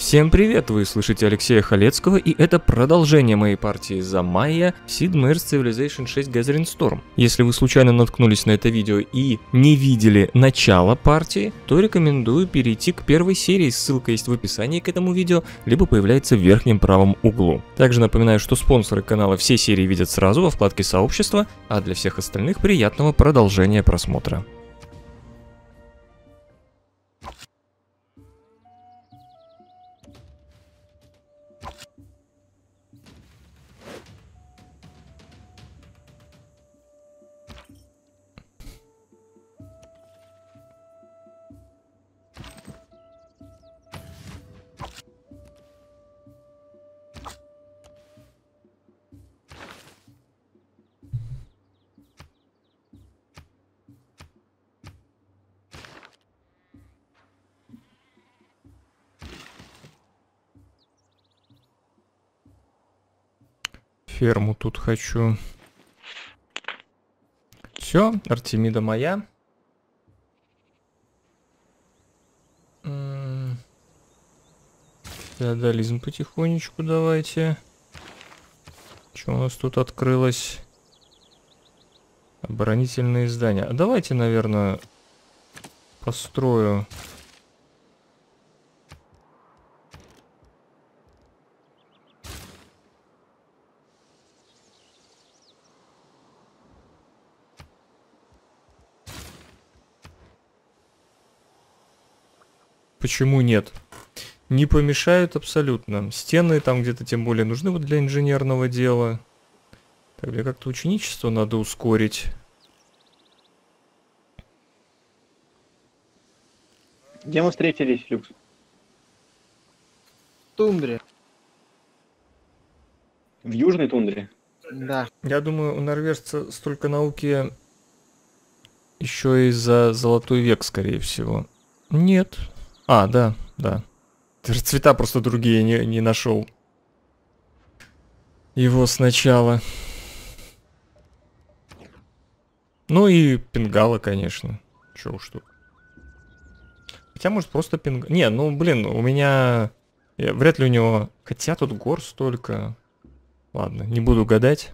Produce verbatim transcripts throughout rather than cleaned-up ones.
Всем привет, вы слышите Алексея Халецкого, и это продолжение моей партии за Майя Sid Meier's Civilization шесть Gathering Storm. Если вы случайно наткнулись на это видео и не видели начало партии, то рекомендую перейти к первой серии, ссылка есть в описании к этому видео, либо появляется в верхнем правом углу. Также напоминаю, что спонсоры канала все серии видят сразу во вкладке сообщества, а для всех остальных приятного продолжения просмотра. Ферму тут хочу. Все, Артемида моя. Феодализм потихонечку давайте. Что у нас тут открылось? Оборонительные здания. А давайте, наверное, построю. Почему нет? Не помешают абсолютно. Стены там где-то тем более нужны вот для инженерного дела. Так, мне как-то ученичество надо ускорить. Где мы встретились, Люкс? В тундре. В южной тундре? Да. Я думаю, у норвежца столько науки еще и за золотой век, скорее всего. Нет. А, да, да. Цвета просто другие не, не нашел. Его сначала. Ну и пингала, конечно. Че уж тут. Хотя, может, просто пингал. Не, ну, блин, у меня... Я... Вряд ли у него... Хотя тут гор столько. Ладно, не буду гадать.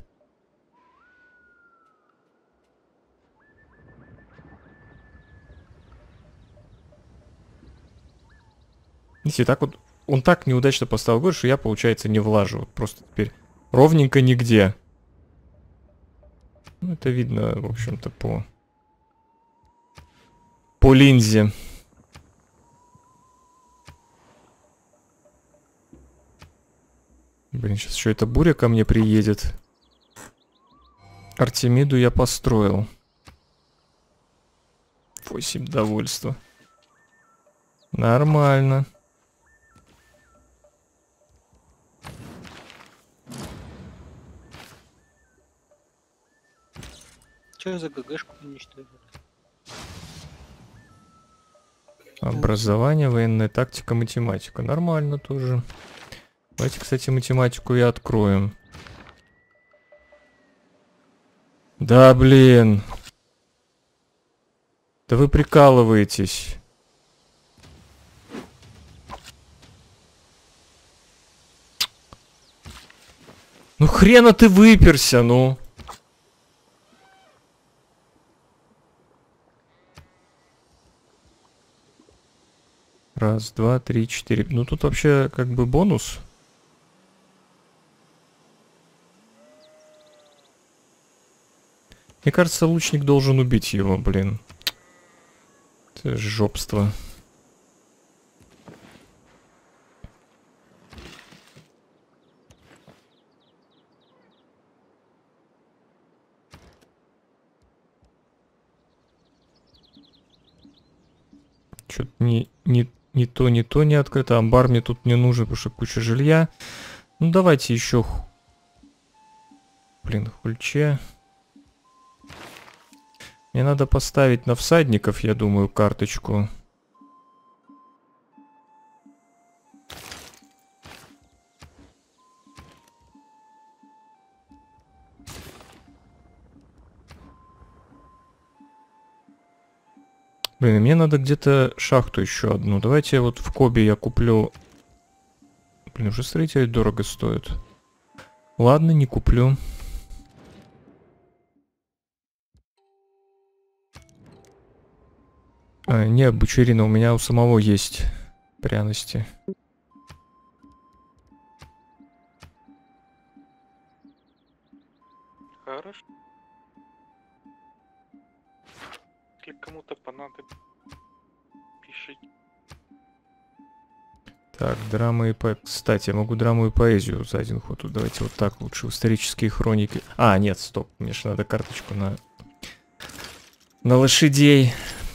Видите, так вот, он так неудачно поставил гор, что я, получается, не влажу. Вот просто теперь ровненько нигде. Ну, это видно, в общем-то, по... По линзе. Блин, сейчас еще эта буря ко мне приедет. Артемиду я построил. восемь довольства. Нормально. Что за ГГшку уничтожили? Образование, военная тактика, математика. Нормально тоже. Давайте, кстати, математику и откроем. Да, блин. Да вы прикалываетесь. Ну хрена ты выперся, ну. Раз, два, три, четыре. Ну тут вообще как бы бонус. Мне кажется, лучник должен убить его, блин. Это жопство. Что-то не, не, не то, не то не открыто. Амбар мне тут не нужен, потому что куча жилья. Ну давайте еще... Блин, хульче. Мне надо поставить на всадников, я думаю, карточку. Блин, мне надо где-то шахту еще одну. Давайте вот в Кобе я куплю Блин, уже строители дорого стоят. Ладно, не куплю. А, не, бучерина, у меня у самого есть пряности. Хорошо. Если кому-то понадобится, пишите. Так, драма и по... Кстати, я могу драму и поэзию за один ход. Давайте вот так лучше. Исторические хроники. А, нет, стоп. Мне же надо карточку на... На лошадей.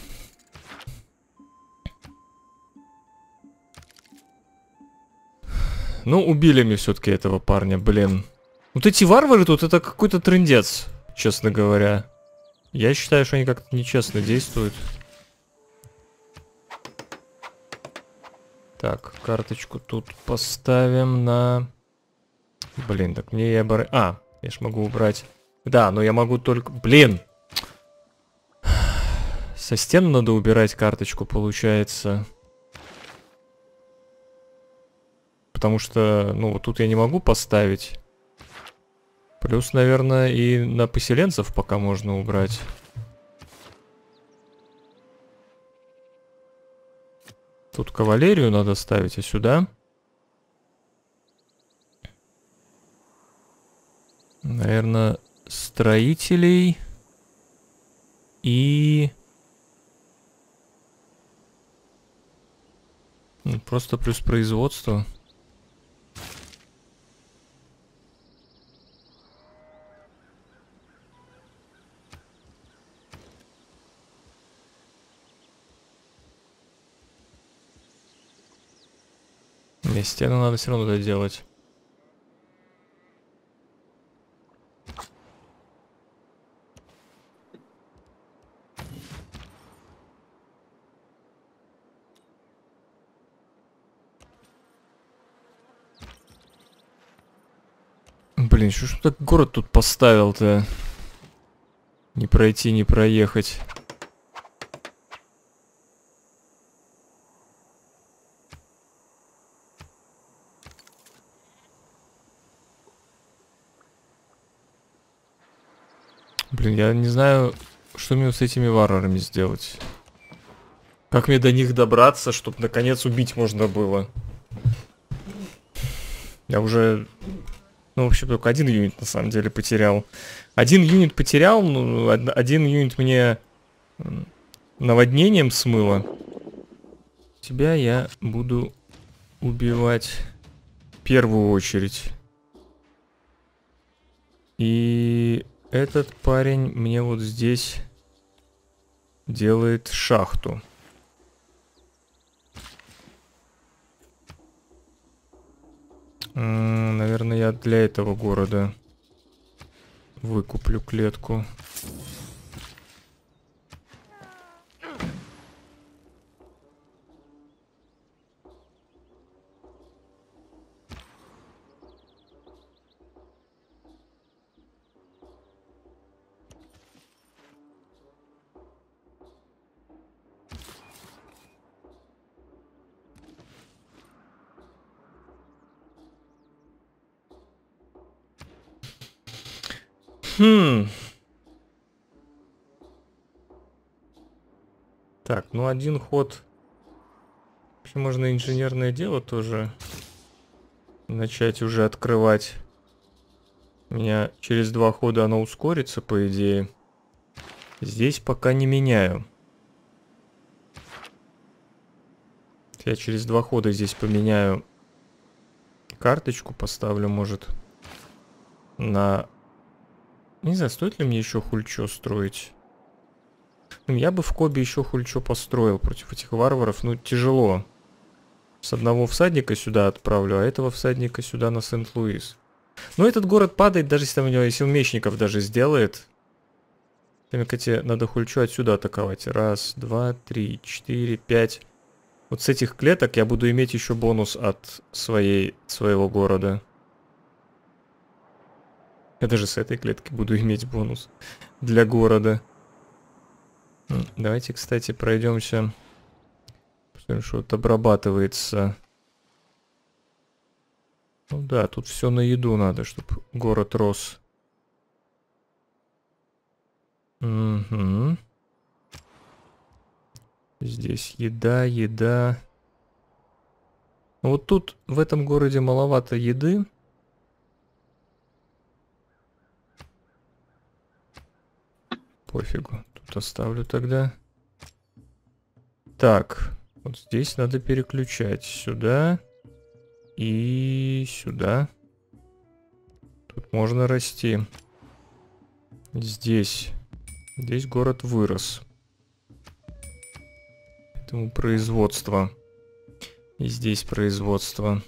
Ну, убили мне все-таки этого парня, блин. Вот эти варвары тут, это какой-то трындец, честно говоря. Я считаю, что они как-то нечестно действуют. Так, карточку тут поставим на... Блин, так мне я обор... А, я ж могу убрать... Да, но я могу только... Блин! Со стен надо убирать карточку, получается. Потому что, ну, вот тут я не могу поставить. Плюс, наверное, и на поселенцев пока можно убрать. Тут кавалерию надо ставить, а сюда... Наверное, строителей и... Ну, просто плюс производство. Не, стену надо все равно доделать. Блин, что ж так город тут поставил-то? Не пройти, не проехать. Блин, я не знаю, что мне с этими варварами сделать. Как мне до них добраться, чтобы наконец убить можно было? Я уже... Ну, в общем, только один юнит, на самом деле, потерял. Один юнит потерял, ну, один юнит мне наводнением смыло. Тебя я буду убивать в первую очередь. И этот парень мне вот здесь делает шахту. Наверное, я для этого города выкуплю клетку. Хм. Так, ну один ход. Вообще можно инженерное дело тоже начать уже открывать. У меня через два хода оно ускорится, по идее. Здесь пока не меняю. Я через два хода здесь поменяю карточку, поставлю, может, на... Не знаю, стоит ли мне еще хульчо строить. Я бы в Кобе еще хульчо построил против этих варваров. Ну, тяжело. С одного всадника сюда отправлю, а этого всадника сюда на Сент-Луис. Но этот город падает, даже если там у него сил мечников даже сделает. Кстати, надо хульчо отсюда атаковать. Раз, два, три, четыре, пять. Вот с этих клеток я буду иметь еще бонус от своей, своего города. Я даже с этой клетки буду иметь бонус для города. Давайте, кстати, пройдемся. Посмотрим, что вот обрабатывается. Ну да, тут все на еду надо, чтобы город рос. Угу. Здесь еда, еда. Вот тут в этом городе маловато еды. Пофигу, тут оставлю тогда. Так, вот здесь надо переключать сюда и сюда. Тут можно расти. Здесь. Здесь город вырос. Поэтому производство. И здесь производство.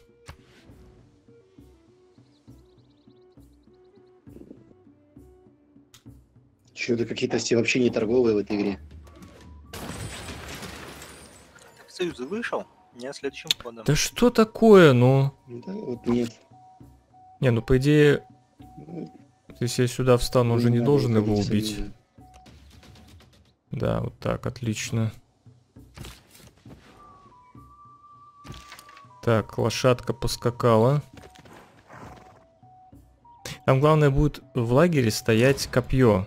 Чудо какие-то все вообще не торговые в этой игре. В Союз вышел? Не следующим ходом. Да что такое, ну? Да, вот нет. Не, ну по идее, если я сюда встану, уже не надо должен его выходить в убить. Союз. Да, вот так, отлично. Так, лошадка поскакала. Там главное будет в лагере стоять копье.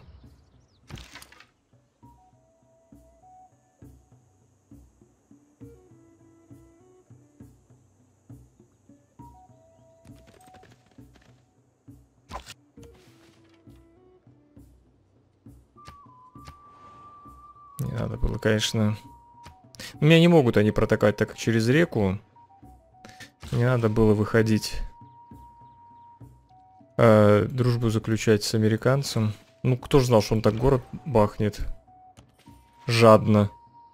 Не надо было, конечно. Меня не могут они протакать так через реку. Не надо было выходить. А, дружбу заключать с американцем. Ну, кто же знал, что он так город бахнет? Жадно.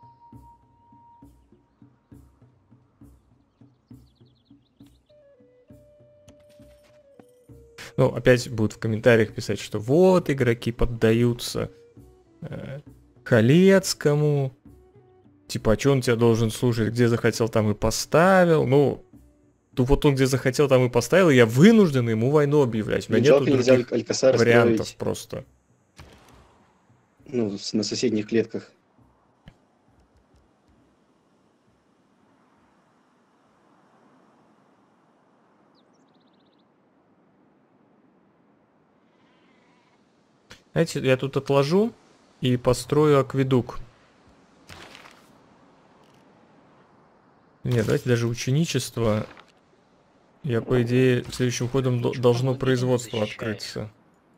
Ну, опять будут в комментариях писать, что вот, игроки поддаются э, Халецкому. Типа, а что он тебя должен слушать? Где захотел, там и поставил. Ну, то вот он где захотел, там и поставил, и я вынужден ему войну объявлять. У меня нету Жалко, нельзя других Алькасар вариантов строить, просто. ну, с- на соседних клетках. Знаете, я тут отложу и построю акведук. Нет, давайте даже ученичество. Я, по идее, следующим ходом до- должно производство открыться.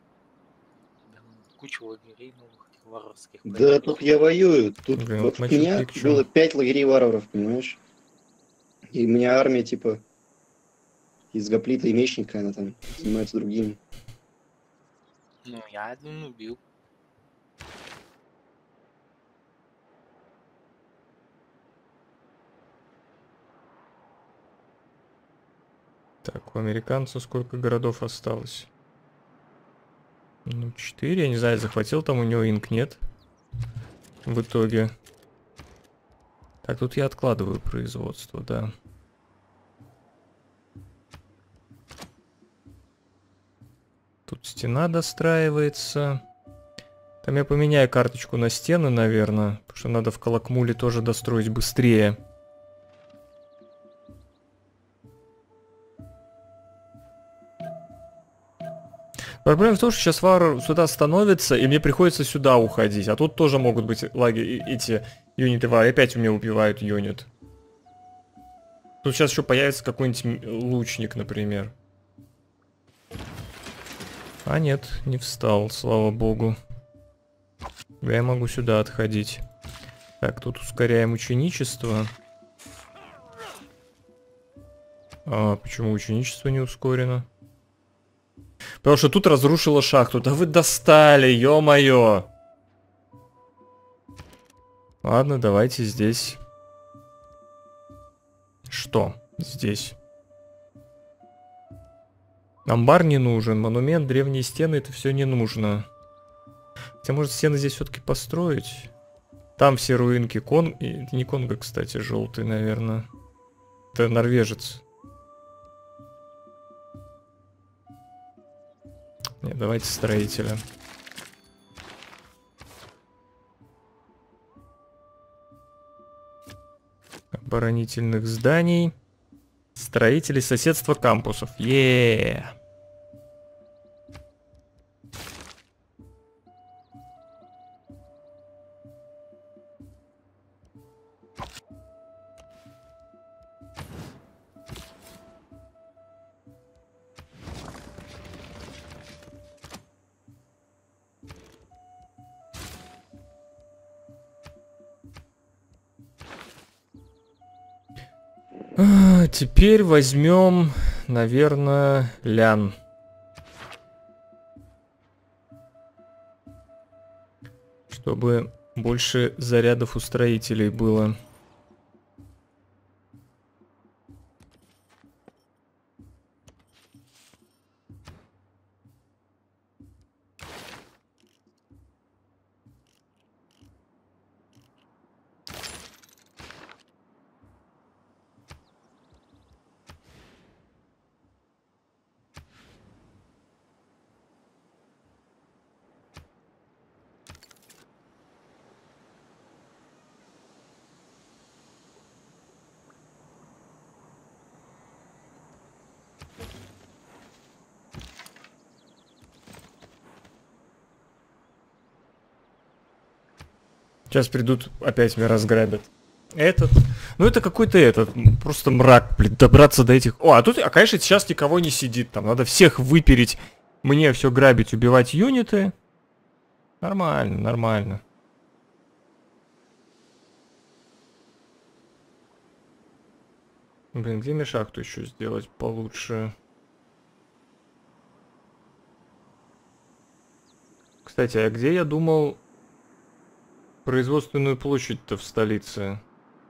Кучу лагерей новых, этих варварских. Да, тут я воюю. Тут Блин, вот вокруг меня Мачу Пикчу. было пять лагерей варваров, понимаешь? И у меня армия, типа, из гоплита и мечника, она там занимается другим. Ну, я один убил. Так, у американца сколько городов осталось? Ну, четыре, я не знаю, захватил там у него инк, нет? В итоге. Так, тут я откладываю производство, да. Тут стена достраивается. Там я поменяю карточку на стены, наверное, потому что надо в Калакмуле тоже достроить быстрее. Проблема в том, что сейчас варвар сюда становится, и мне приходится сюда уходить. А тут тоже могут быть лаги, эти юниты вар. И опять у меня убивают юнит. Тут сейчас еще появится какой-нибудь лучник, например. А нет, не встал, слава богу. Я могу сюда отходить. Так, тут ускоряем ученичество. А почему ученичество не ускорено? Потому что тут разрушила шахту. Да вы достали, ё-моё. Ладно, давайте здесь. Что здесь? Амбар не нужен. Монумент, древние стены, это все не нужно. Хотя, может, стены здесь все-таки построить? Там все руинки. Кон... Это не Конго, кстати, желтый, наверное. Это норвежец. Нет, давайте строителя. Оборонительных зданий. Строители соседства кампусов. Еее. А, теперь возьмем, наверное, лян. Чтобы больше зарядов у строителей было. Сейчас придут, опять меня разграбят. Этот. Ну это какой-то этот, просто мрак, блин, добраться до этих... О, а тут, а конечно, сейчас никого не сидит. Там надо всех выпереть, мне все грабить, убивать юниты. Нормально, нормально. Блин, где мне шахту еще сделать получше? Кстати, а где я думал производственную площадь-то в столице?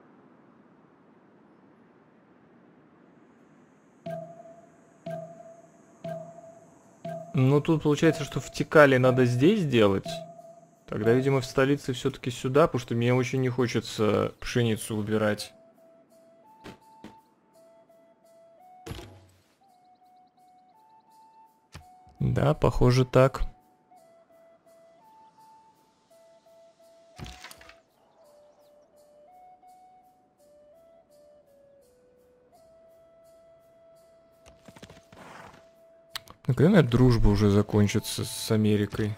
Ну, тут получается, что в Тикале надо здесь делать. Тогда, видимо, в столице все-таки сюда, потому что мне очень не хочется пшеницу убирать. Да, похоже так. Ну, когда моя дружба уже закончится с Америкой?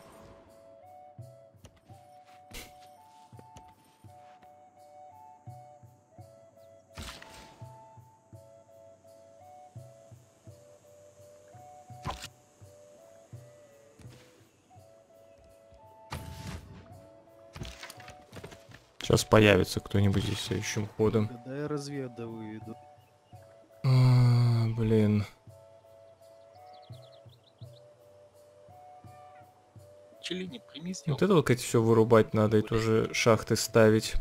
Сейчас появится кто-нибудь здесь следующим ходом. Когда я разведу выйду. А, блин. Чили не прими сделку. Вот это вот, кстати, все вырубать надо и тоже шахты ставить.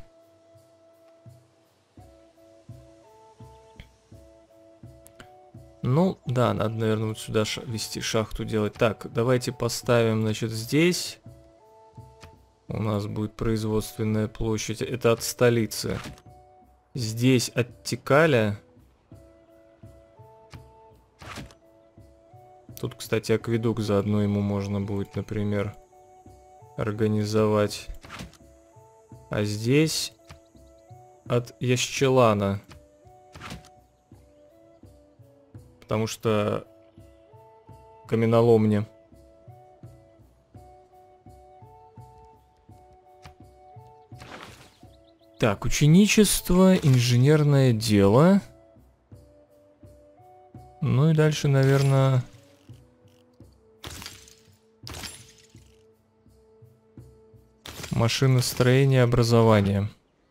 Ну, да, надо, наверное, вот сюда ша- вести шахту делать. Так, давайте поставим, значит, здесь. У нас будет производственная площадь. Это от столицы. Здесь от Тикаля. Тут, кстати, акведук заодно ему можно будет, например, организовать. А здесь от Ящелана. Потому что каменоломня. Так, ученичество, инженерное дело. Ну и дальше, наверное... машиностроение, образование.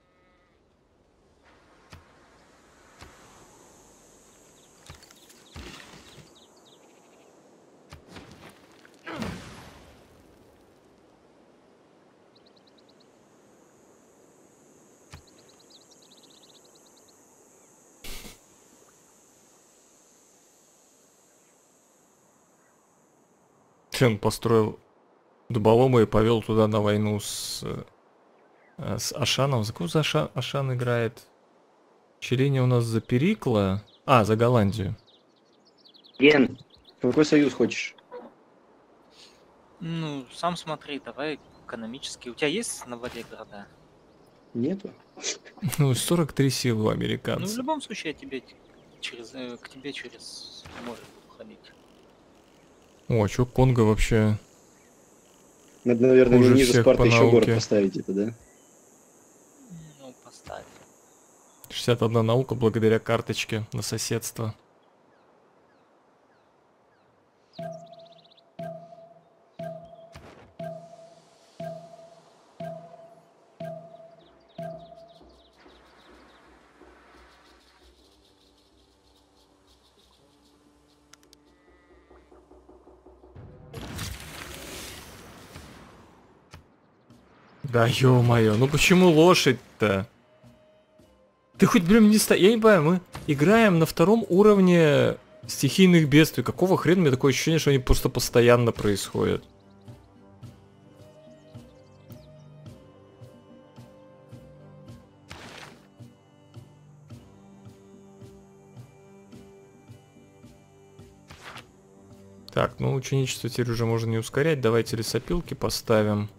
Он построил дуболома и повел туда на войну с, с Ашаном. За кого за Аша, Ашан играет? Челиния у нас за Перикла. А, за Голландию. Ген, какой союз хочешь? Ну, сам смотри, давай экономически. У тебя есть на воде города? Нету. Ну, сорок три силы у Ну, в американцев. любом случае, я тебе Через, э, к тебе через море буду ходить. О, чё Конго вообще Надо, наверное, хуже ниже всех Спарта по еще город науке. поставить где-то, да? Ну, поставь. шестьдесят одна наука благодаря карточке на соседство. Да ё-моё, ну почему лошадь-то? Ты хоть, блин, не ста... Я не понимаю, мы играем на втором уровне стихийных бедствий. Какого хрена? У меня такое ощущение, что они просто постоянно происходят. Так, ну ученичество теперь уже можно не ускорять. Давайте лесопилки поставим.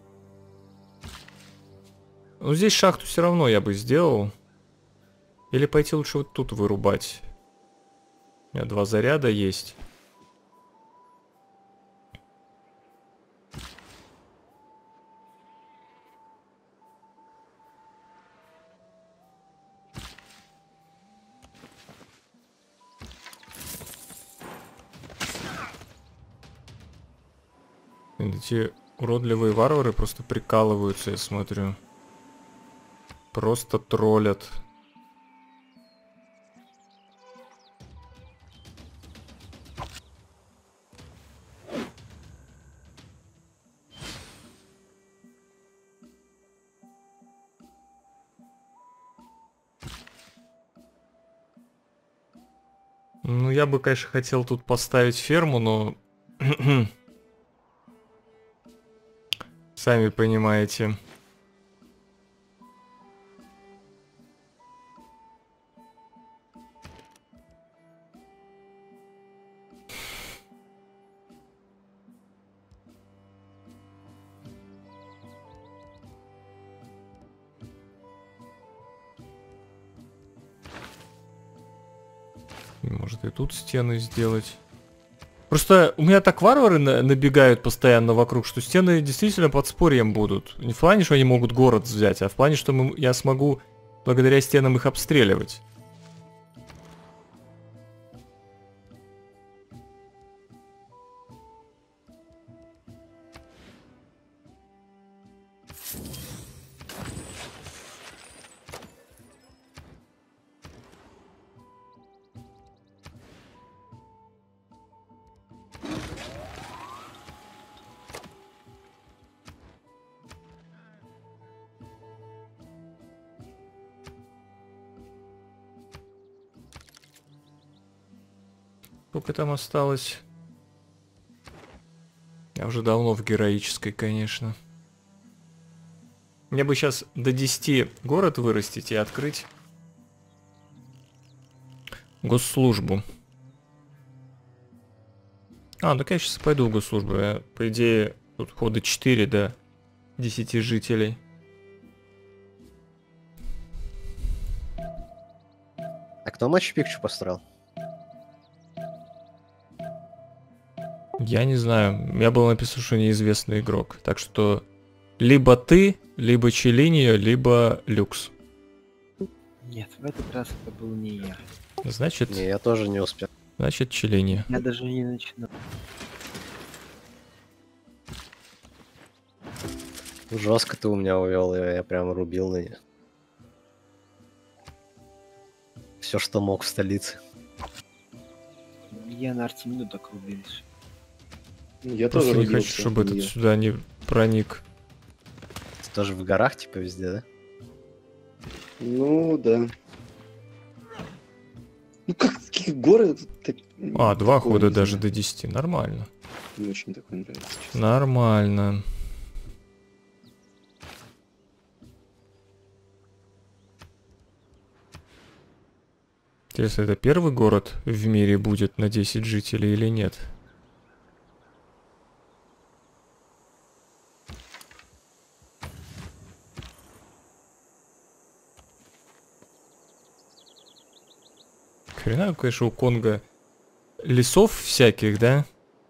Ну здесь шахту все равно я бы сделал. Или пойти лучше вот тут вырубать. У меня два заряда есть. Эти уродливые варвары просто прикалываются, я смотрю. Просто троллят. Ну, я бы, конечно, хотел тут поставить ферму, но... Сами понимаете. Может и тут стены сделать. Просто у меня так варвары на набегают постоянно вокруг, что стены действительно подспорьем будут. Не в плане, что они могут город взять, а в плане, что мы, я смогу благодаря стенам их обстреливать. Сколько там осталось? Я уже давно в героической, конечно. Мне бы сейчас до десяти город вырастить и открыть госслужбу. А, ну-ка я сейчас пойду в госслужбу. Я, по идее, тут хода четыре до десяти жителей. А кто Machu Picchu построил? Я не знаю. У меня было написано, что неизвестный игрок. Так что либо ты, либо Челинио, либо Люкс. Нет, в этот раз это был не я. Значит, Не, я тоже не успел. значит Челинио. Я даже не начинал. Жестко ты у меня увел, я, я прям рубил на нее. Все, что мог в столице. Я на Артемиду так рубились. Я Просто тоже не рубился хочу, чтобы на этот неё. сюда не проник. Ты тоже в горах, типа, везде, да? Ну, да. Ну как, какие горы? тут так- А, два такое, хода не даже знаю. до десяти. Нормально. Не очень такое нравится. честно. Нормально. Интересно, это первый город в мире будет на десять жителей или нет? Хрена, конечно, у Конго лесов всяких, да?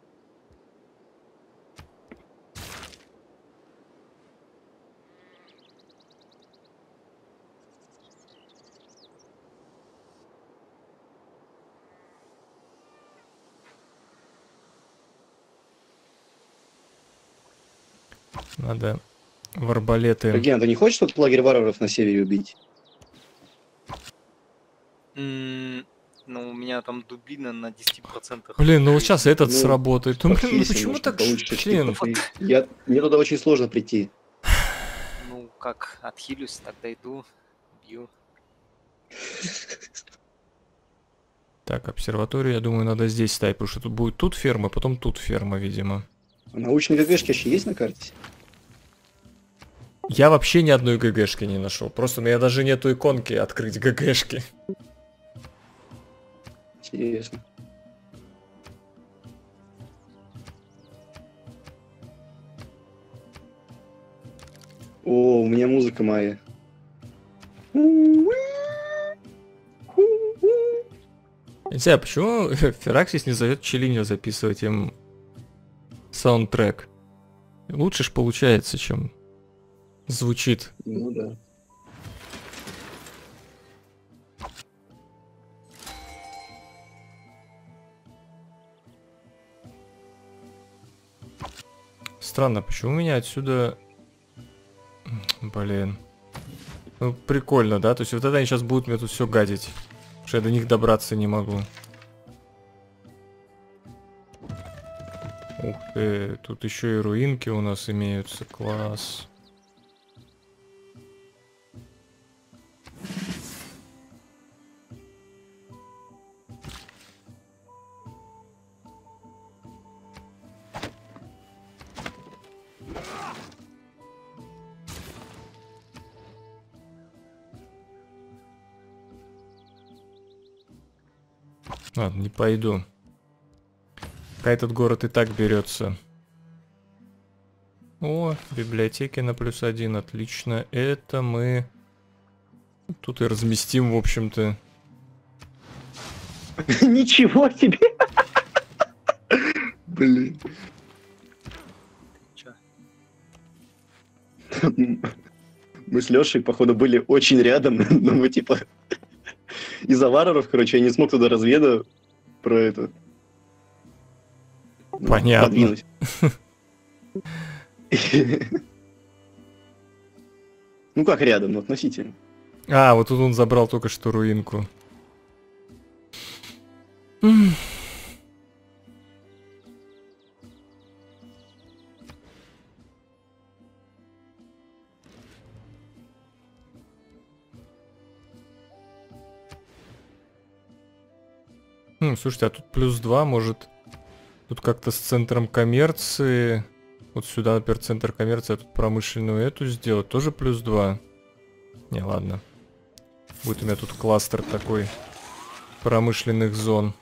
Надо в арбалеты. Реген, ты не хочешь тут лагерь варваров на севере убить? М, Ну, у меня там дубина на десяти процентах. Блин, ну вот сейчас этот Ну, сработает. Ну, блин, ну Подхилься почему немножко, так, получше, блин? типа, ты- Я... Мне туда очень сложно прийти. Ну, как, отхилюсь, тогда иду, бью. Так, обсерваторию, я думаю, надо здесь ставить, потому что тут будет тут ферма, потом тут ферма, видимо. А научные ГГшки вообще есть на карте? Я вообще ни одной ГГшки не нашел. Просто у меня даже нету иконки открыть ГГшки. Интересно. О, у меня музыка моя. Я не знаю, почему Фераксис не зовет Челинью записывать им саундтрек. Лучше ж получается, чем звучит. Ну да. Странно, почему у меня отсюда... Блин. Ну, прикольно, да? То есть вот это они сейчас будут мне тут все гадить. Потому что я до них добраться не могу. Ух ты, тут еще и руинки у нас имеются. Класс. Ладно, не пойду. Пока этот город и так берется. О, библиотеки на плюс один, отлично. Это мы тут и разместим, в общем-то. Ничего себе! Блин. Чё? Мы с Лешей, походу, были очень рядом, но мы типа из-за варваров, короче, я не смог туда разведать про это. Ну, Понятно. подвинуть. Ну как рядом, но относительно. А, вот тут он забрал только что руинку. М. Хм, слушайте, а тут плюс два, может, тут как-то с центром коммерции. Вот сюда, например, центр коммерции, а тут промышленную эту сделать. Тоже плюс два. Не, ладно. Будет у меня тут кластер такой промышленных зон.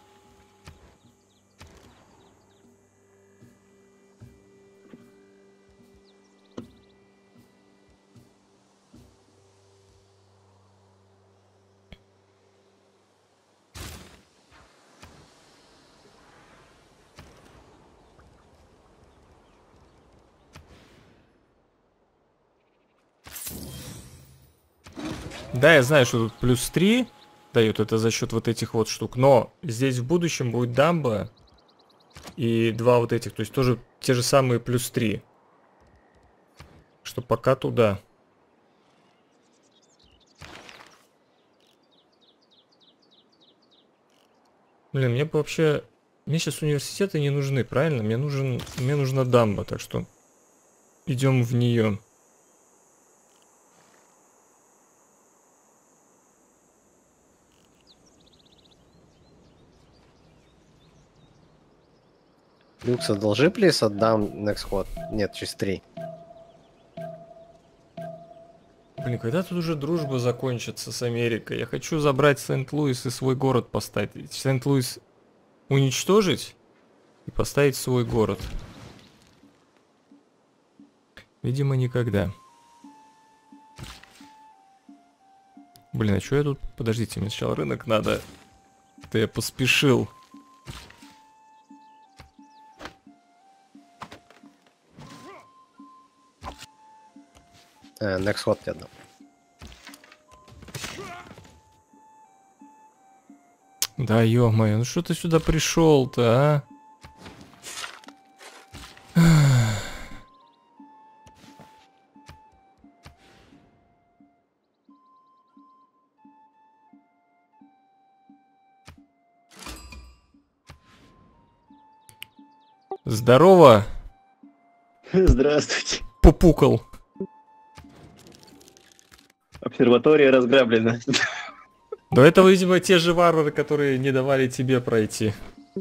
Да, я знаю, что тут плюс три дают, это за счет вот этих вот штук, но здесь в будущем будет дамба и два вот этих, то есть тоже те же самые плюс три. Что пока туда. Блин, мне бы вообще... Мне сейчас университеты не нужны, правильно? Мне нужен... Мне нужна дамба, так что идем в нее. Люкс, одолжи, плиз, отдам next ход. Нет, через три. Блин, когда тут уже дружба закончится с Америкой? Я хочу забрать Сент-Луис и свой город поставить. Сент-Луис уничтожить и поставить свой город. Видимо, никогда. Блин, а что я тут... Подождите, мне сначала рынок надо Как-то я поспешил. Э, next hot тебе отдам. Да ё-моё, ну что ты сюда пришел-то, а? Здорово, Здравствуйте. попукал. Обсерватория разграблена. Но это, видимо, те же варвары, которые не давали тебе пройти.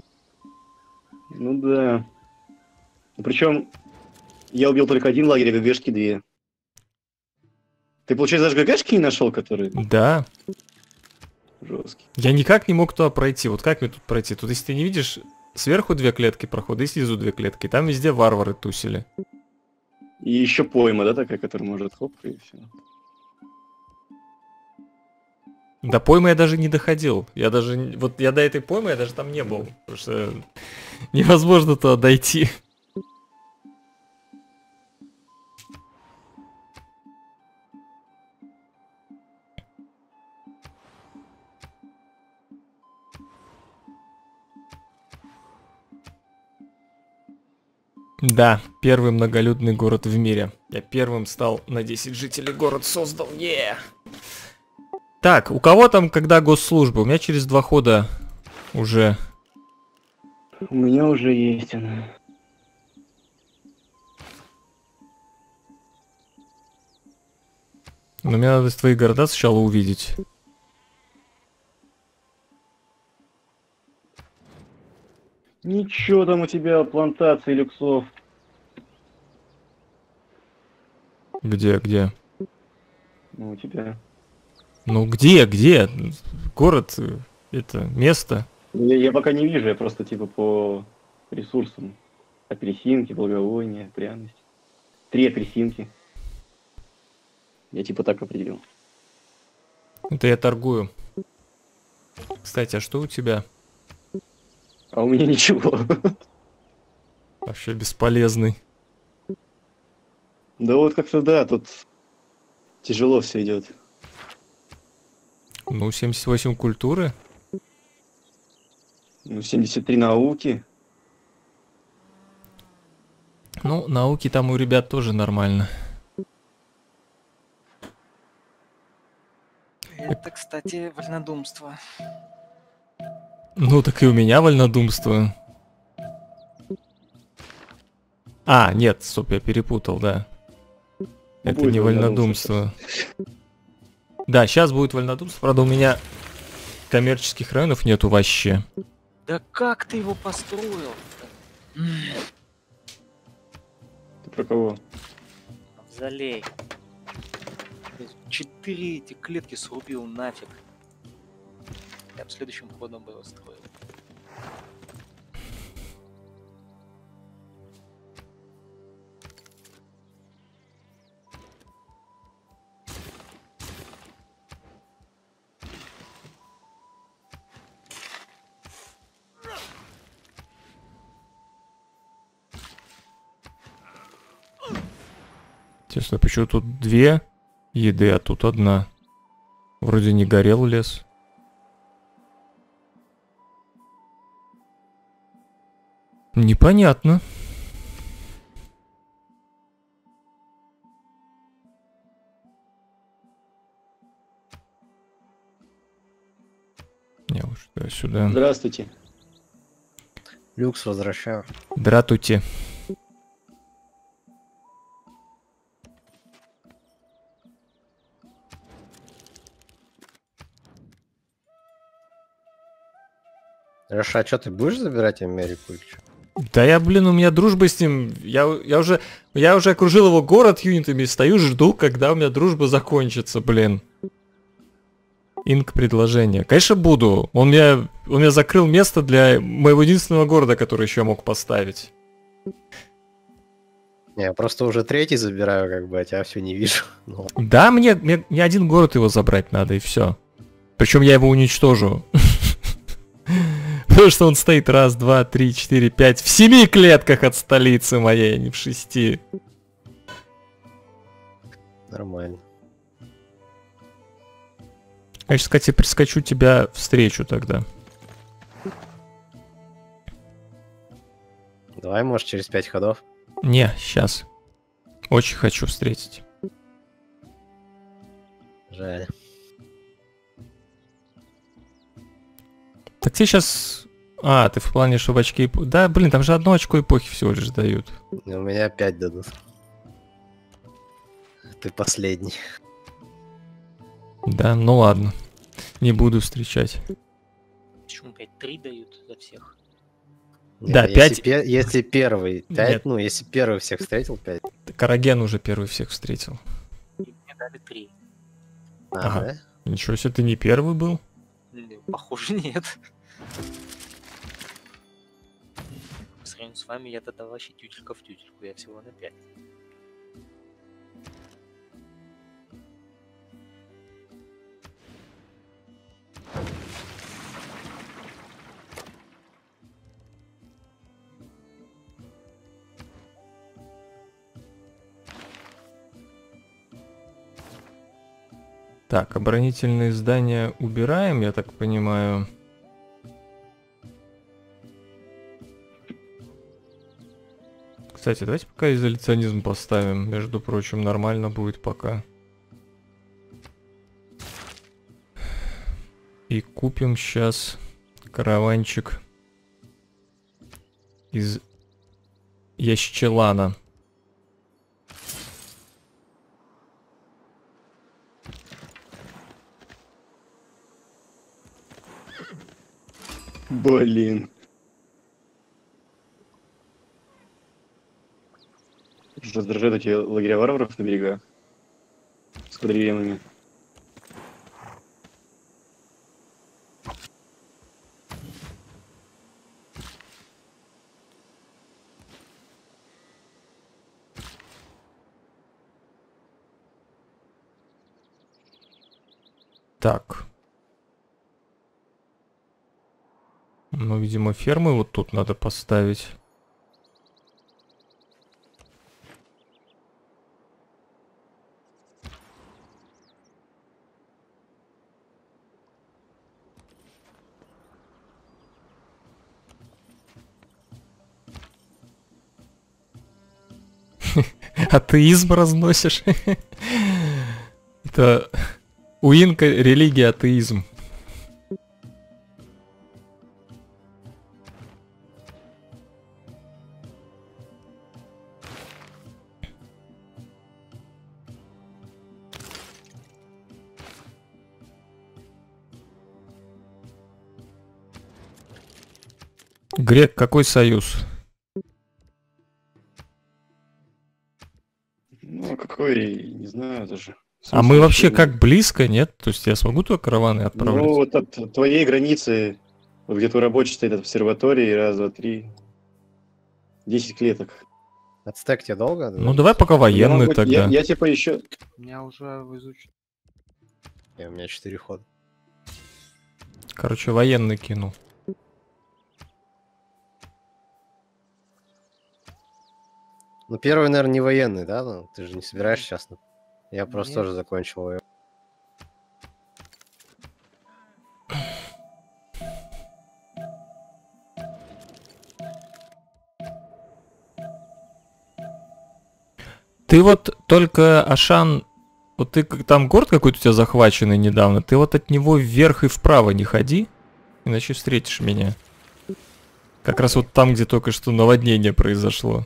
Ну да. Причем я убил только один лагерь, а ГГшки две. Ты, получается, даже ГГшки не нашел, которые Да. жесткие? Я никак не мог туда пройти. Вот как мне тут пройти? Тут, если ты не видишь, сверху две клетки прохода и снизу две клетки. Там везде варвары тусили. И еще пойма, да, такая, которая может хоп, и все. До поймы я даже не доходил. Я даже... не- Вот я до этой поймы, я даже там не был. Потому что невозможно туда дойти. Да, первый многолюдный город в мире. Я первым стал на десять жителей город создал. Yeah! Так, у кого там когда госслужба? У меня через два хода уже. У меня уже есть она. Но мне надо твои города сначала увидеть. Ничего там у тебя плантации люксов. Где, где? Ну, у тебя. Ну где, где? Город, э, это место. Я, я пока не вижу, я просто типа по ресурсам. Апельсинки, благовония, пряности. Три апельсинки. Я типа так определил. Это я торгую. Кстати, а что у тебя? А у меня ничего. Вообще бесполезный. Да вот как-то да, тут тяжело все идет. Ну, семьдесят восемь культуры. Ну, семьдесят три науки. Ну, науки там у ребят тоже нормально. Это, кстати, вольнодумство. Ну, так и у меня вольнодумство. А, нет, стоп, я перепутал, да. Это Будет не вольнодумство. Да, сейчас будет вольнодумство, правда, у меня коммерческих районов нету вообще. Да как ты его построил? Ты про кого? Залей. Четыре эти клетки срубил нафиг. Я бы следующим ходом бы его строил. Интересно, почему тут две еды, а тут одна? Вроде не горел лес. Непонятно. Не, уж да, сюда. Здравствуйте. Люкс возвращаю. Дратуйте. Раша, а что, ты будешь забирать Америку или что? Да я, блин, у меня дружба с ним. Я, я уже. Я уже окружил его город юнитами, стою, жду, когда у меня дружба закончится, блин. Инк предложение. Конечно, буду. Он меня, он меня закрыл место для моего единственного города, который еще мог поставить. Не, я просто уже третий забираю, как бы, а тебя все не вижу. Ну, Да, мне, мне, мне один город его забрать надо, и все. Причем я его уничтожу. Потому что он стоит раз, два, три, четыре, пять, в семи клетках от столицы моей, а не в шести. Нормально. Я сейчас, кстати, прискочу тебя встречу тогда. Давай, может, через пять ходов. Не, сейчас. Очень хочу встретить. Жаль. Так тебе сейчас... А, ты в плане, чтобы очки... эпо- Да, блин, там же одно очко эпохи всего лишь дают. У меня пять дадут. Ты последний. Да, ну ладно. Не буду встречать. Почему пять три дают за всех? Нет, Да, если пять- пе- Если первый пять, Нет. ну, если первый всех встретил, пять. Караген уже первый всех встретил. И мне дали три. А, Ага. да? Ничего себе, ты не первый был? Ну, похоже, нет. По сравнению с вами я тогда вообще тютелька в тютельку, я всего на пять. Так, оборонительные здания убираем, я так понимаю. Кстати, давайте пока изоляционизм поставим. Между прочим, нормально будет пока. И купим сейчас караванчик из Ящелана. Блин. Раздражают эти лагеря варваров на берегах. С квадриемами. Так. Ну, видимо, фермы вот тут надо поставить. Атеизм разносишь. Это у инка религия атеизм. Грек, какой союз? Ну, а какой, не знаю даже. А мы вообще как близко, нет? То есть я смогу туда караваны отправлять? Ну, вот от твоей границы, вот где твой рабочий стоит от обсерватории, раз, два, три. Десять клеток. Отстек тебе долго? Ну давай пока Я, военный могу- тогда. я, я типа еще... У меня уже изучено. И у меня четыре хода. Короче, военный кинул. Ну, первый, наверное, не военный, да? Ну, ты же не собираешься сейчас? ну? Я просто Нет. тоже закончил его. Ты вот только, Ашан, вот ты как- там город какой-то у тебя захваченный недавно, ты вот от него вверх и вправо не ходи, иначе встретишь меня. Как раз вот там, где только что наводнение произошло.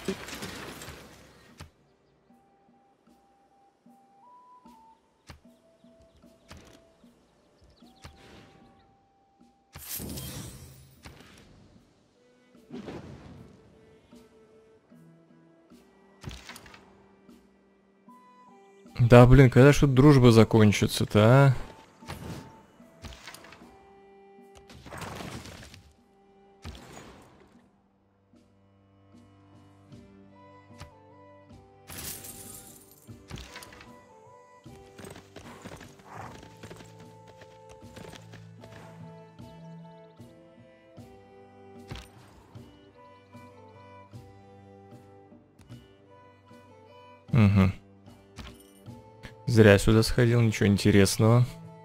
Да, блин, когда ж тут дружба закончится-то, а? Угу. Зря сюда сходил, ничего интересного.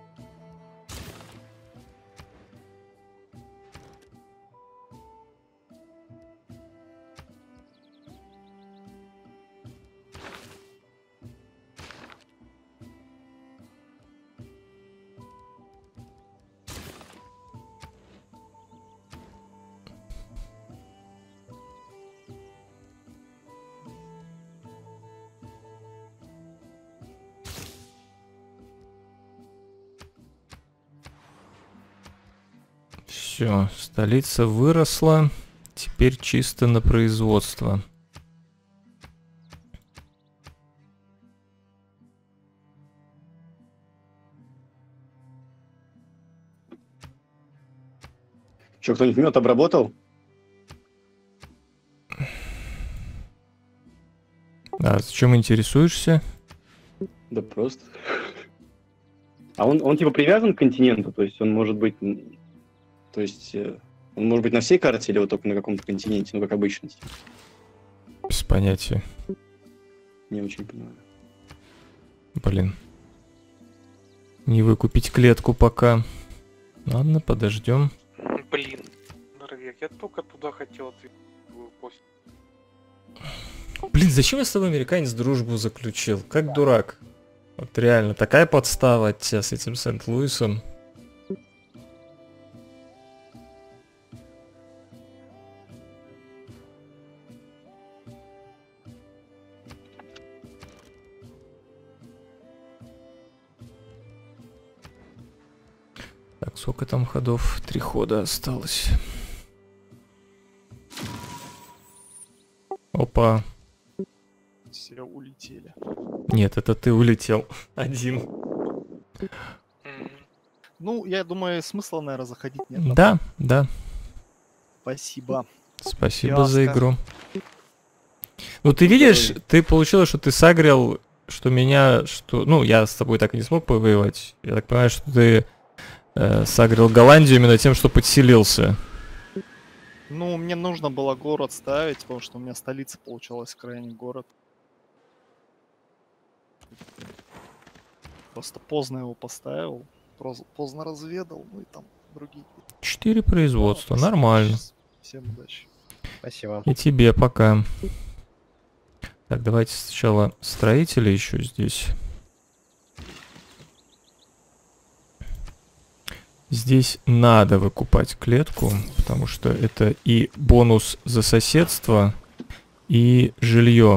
Все, столица выросла, теперь чисто на производство. Че, кто-нибудь мед обработал? А зачем интересуешься? Да просто. А он, он типа привязан к континенту, то есть он может быть... То есть э, он может быть на всей карте или вот только на каком-то континенте, ну как обычно? Без понятия. Не очень понимаю. Блин. Не выкупить клетку пока. Ладно, подождем. Блин, Норвег, я только туда хотел, а ты после. Блин, зачем я с тобой, американец, дружбу заключил? Как дурак. Вот реально, такая подстава от тебя с этим Сент-Луисом. Так, сколько там ходов? Три хода осталось. Опа. Все улетели. Нет, это ты улетел. Один. Мгм. Ну, я думаю, смысла, наверное, заходить нет. Да, да. Спасибо. Спасибо за Фиаско. игру. Ну ты видишь, ты получилось, что ты сагрил, что меня, что... Ну, я с тобой так и не смог повоевать. Я так понимаю, что ты э, сагрил Голландию именно тем, что подселился. Ну, мне нужно было город ставить, потому что у меня столица получалась крайний город. Просто поздно его поставил, проз- поздно разведал, ну и там другие. Четыре производства, Ну, нормально. Всем удачи. Спасибо. И тебе пока. Так, давайте сначала строители еще здесь. Здесь надо выкупать клетку, потому что это и бонус за соседство, и жилье.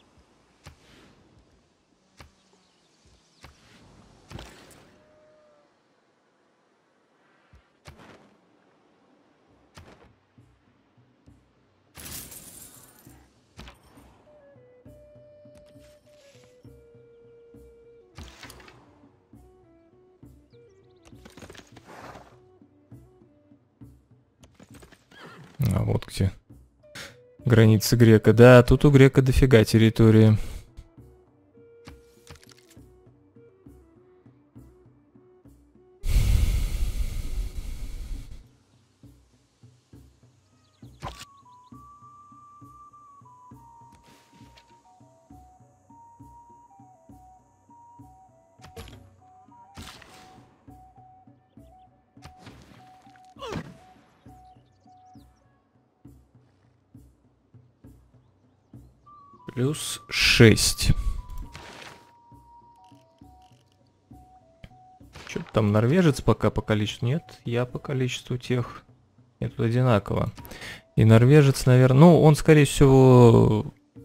А вот где граница грека. Да, тут у грека дофига территории. Плюс шесть. Что-то там норвежец пока по количеству. Нет, я по количеству тех. Нет, тут одинаково. И норвежец, наверное... Ну, он, скорее всего...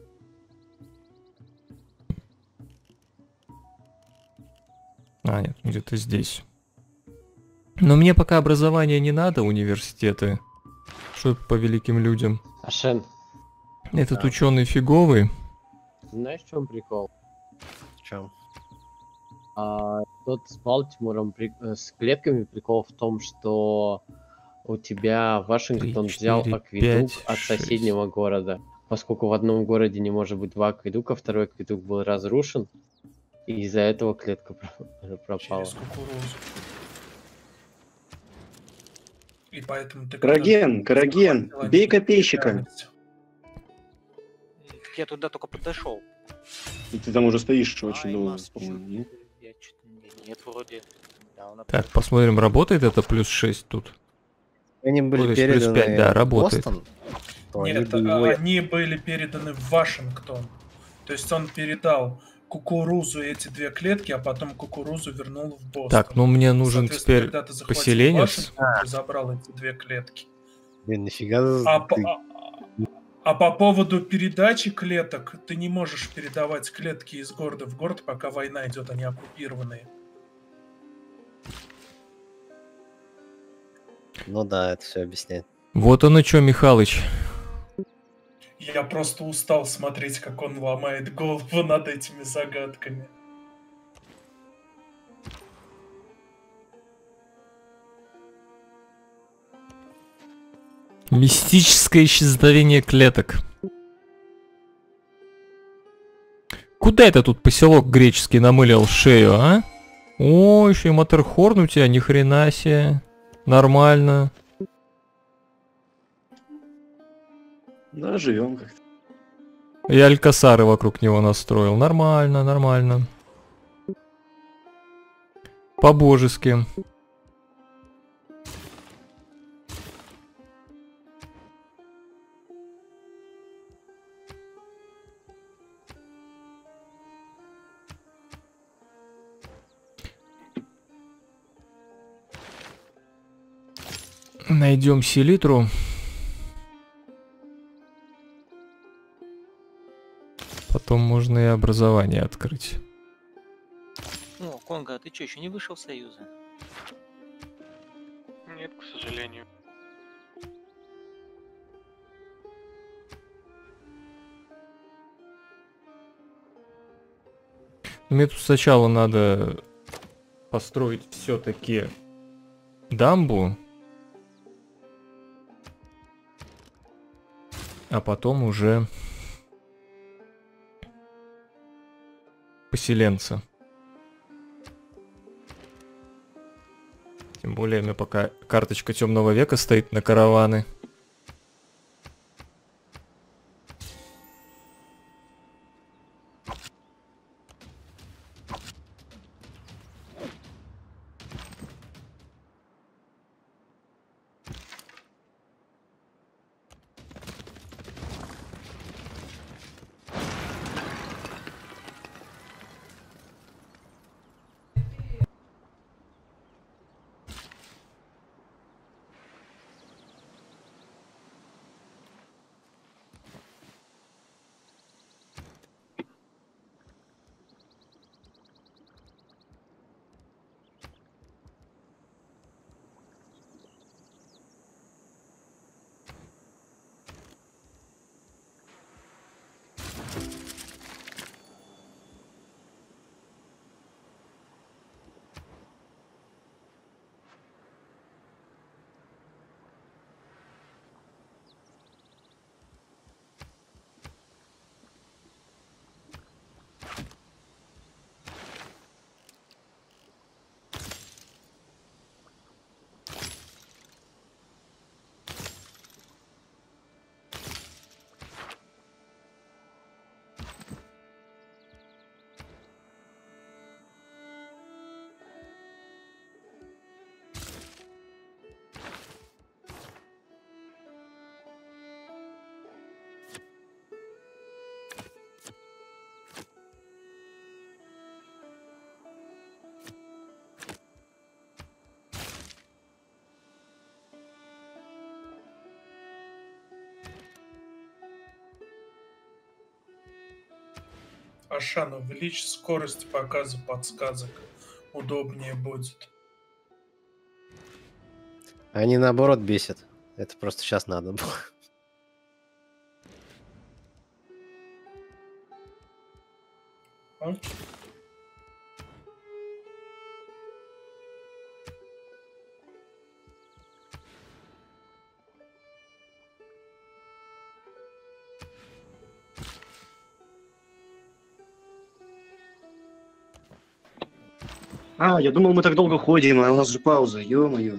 А, нет, где-то здесь. Но мне пока образования не надо, университеты. Что по великим людям. Ашен, Этот Да. ученый фиговый. знаешь, в чем прикол? В чем? А, тот с Балтимором, при- э, с клетками прикол в том, что у тебя Вашингтон Три, взял четыре, акведук пять, от шесть. соседнего города. Поскольку в одном городе не может быть два акведука, второй акведук был разрушен, и из-за этого клетка про- пропала. Через кукурузу. И поэтому ты... Караген, Караген, бей копейщика. Я туда только подошел. И ты там уже стоишь I очень долго, must по-моему, shoot. нет? Я чё-то не- нет, вроде. Да, он Так, посмотрим, работает это плюс шесть тут. Они были То есть плюс переданы пять, да, в работает. Бостон, то они Нет, бы а- его... они были переданы в Вашингтон. То есть он передал кукурузу эти две клетки, а потом кукурузу вернул в Бостон. Так, ну мне нужен Соответственно, теперь когда ты захватил поселенец. Вашингтон, ты забрал эти две клетки. Блин, нифига А по, ты... а- а по поводу передачи клеток, ты не можешь передавать клетки из города в город, пока война идет, они оккупированные. Ну да, это все объясняет. Вот оно что, Михалыч. Я просто устал смотреть, как он ломает голову над этими загадками. Мистическое исчезновение клеток. Куда это тут поселок греческий намылил шею, а? О, еще и Матерхорн у тебя, ни хрена себе. Нормально. Да, живем как-то. И Алькасары вокруг него настроил. Нормально, нормально. По-божески. Найдем селитру. Потом можно и образование открыть. О, Конго, а ты что, еще не вышел с Союза? Нет, к сожалению. Мне тут сначала надо построить все-таки дамбу. А потом уже поселенца. Тем более, у меня пока карточка темного века стоит на караваны. Ашан, увеличь скорость показа подсказок. Удобнее будет. Они наоборот бесят. Это просто сейчас надо было. Окей. А, я думал, мы так долго ходим, а у нас же пауза, ё-моё.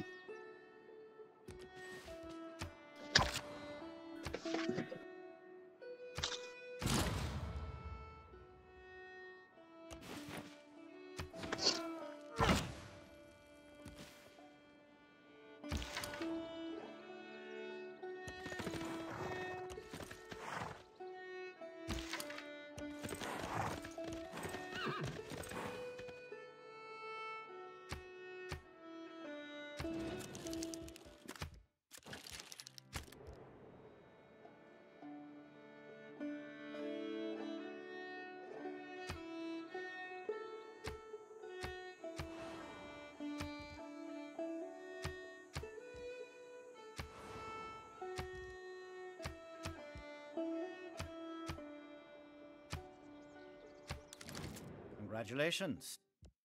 Congratulations.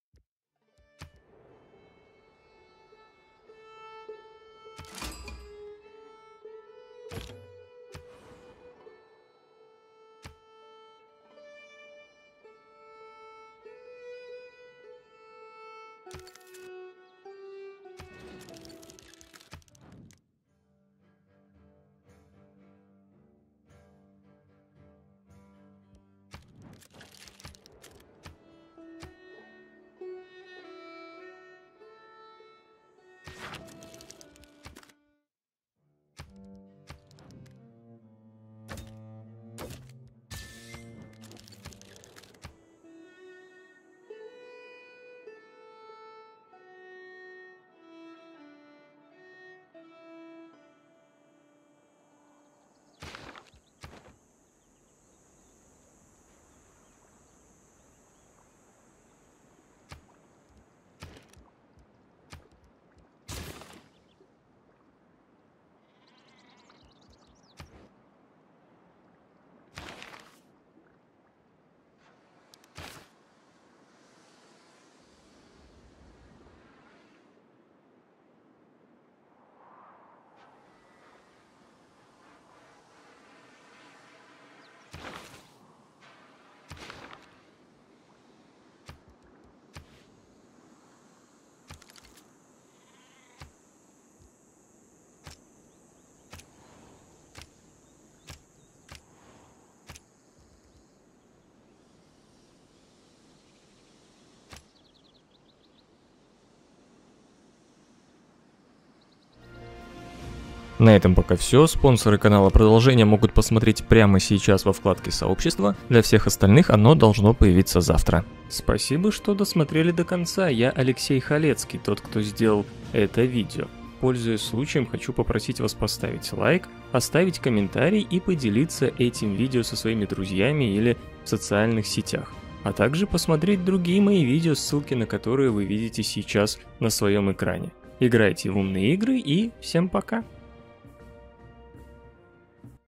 На этом пока все. Спонсоры канала продолжения могут посмотреть прямо сейчас во вкладке сообщества. Для всех остальных оно должно появиться завтра. Спасибо, что досмотрели до конца. Я Алексей Халецкий, тот, кто сделал это видео. Пользуясь случаем, хочу попросить вас поставить лайк, оставить комментарий и поделиться этим видео со своими друзьями или в социальных сетях. А также посмотреть другие мои видео, ссылки на которые вы видите сейчас на своем экране. Играйте в умные игры и всем пока!